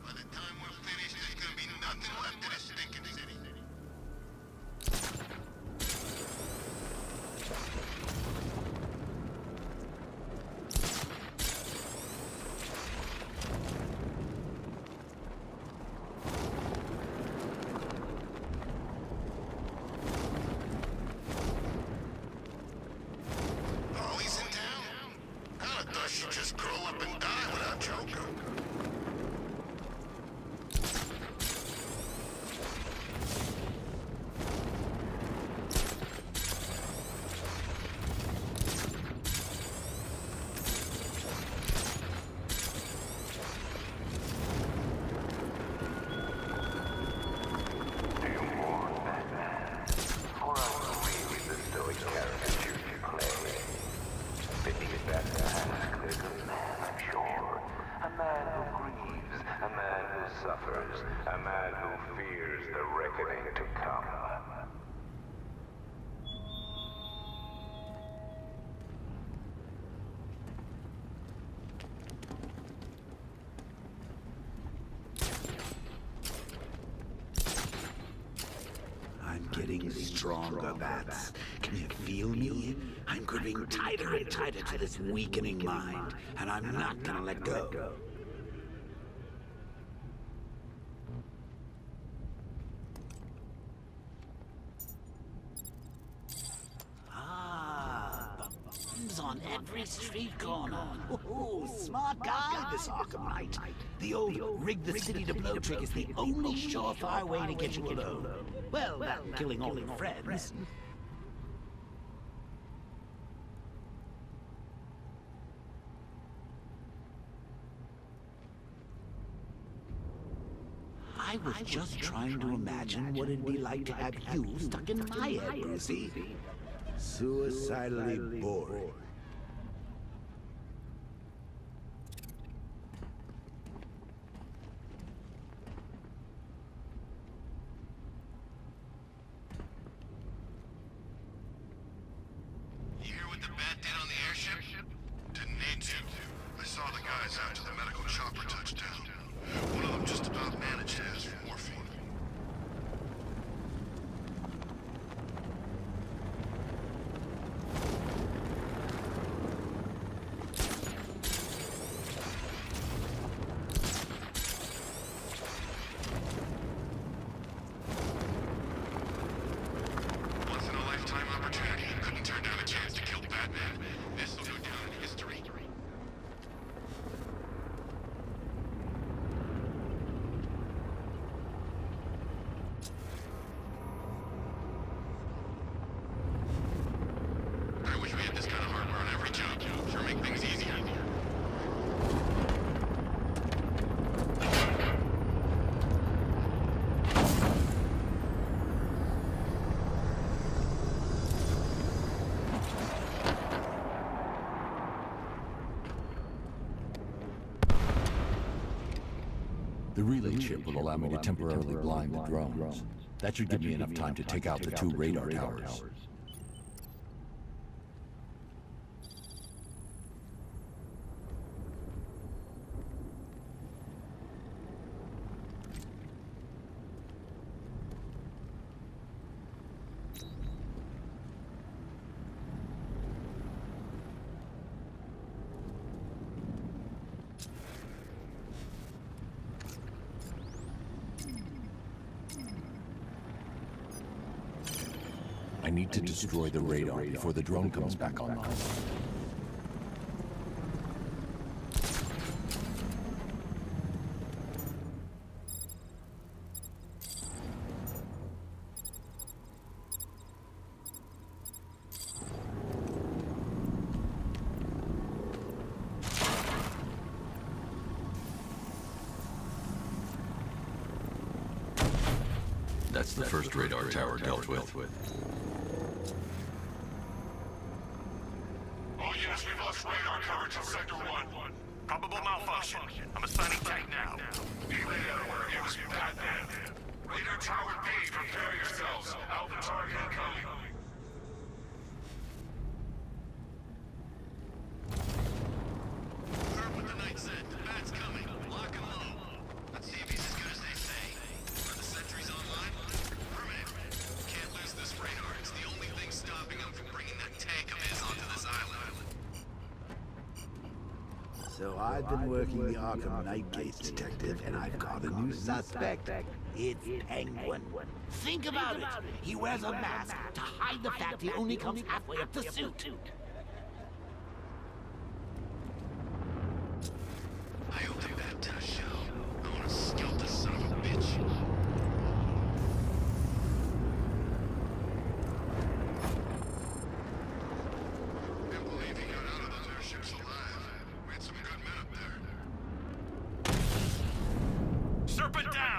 By the time we're finished, there's gonna be nothing left in this stinking city. Oh, he's in town? I thought she'd just curl up and die without Joker. Suffers, a man who fears the reckoning to come. I'm getting stronger, Bats. Can you feel me? I'm gripping tighter and tighter to this weakening mind, and I'm not gonna let go. On every street corner. Ooh, smart guy, this Arkham Knight. The old rig the city to blow trick is the only surefire way to get you alone. Well, that killing all your friends. I was just trying to imagine what it'd be like to have you stuck in my head, Brucey. Suicidally bored. You hear what the bat did on the airship? Didn't need to. I saw the guys after the medical chopper touched down. One of them just about managed to ask for morphine. Once in a lifetime opportunity. Couldn't turn down a chance to kill Batman. This will go down in history. I wish we had this kind of hardware on every jump. Sure make things easier. The relay chip will allow me to temporarily blind the drones. That should give me enough time to take out the two radar towers. I need to destroy the radar before the drone comes back online. That's the first radar tower dealt with. Oh yes, we've lost radar coverage in Sector 1. Probable malfunction. I'm assigning tank now. Relay everywhere. It was Batman. Radar tower B, prepare yourselves. Alpha target incoming. Heard what the knight said. The bat's coming. Lock and load. Let's see if So I've been working the Arkham Knight case, detective, and I've got a new suspect. It's Penguin. Think about it. He wears a mask to hide the fact he only comes halfway up the suit. I owe them that to the show. I want to scalp this son of a bitch. Can't believe he got out of those airships alive. We had some good men up there. Serpent down!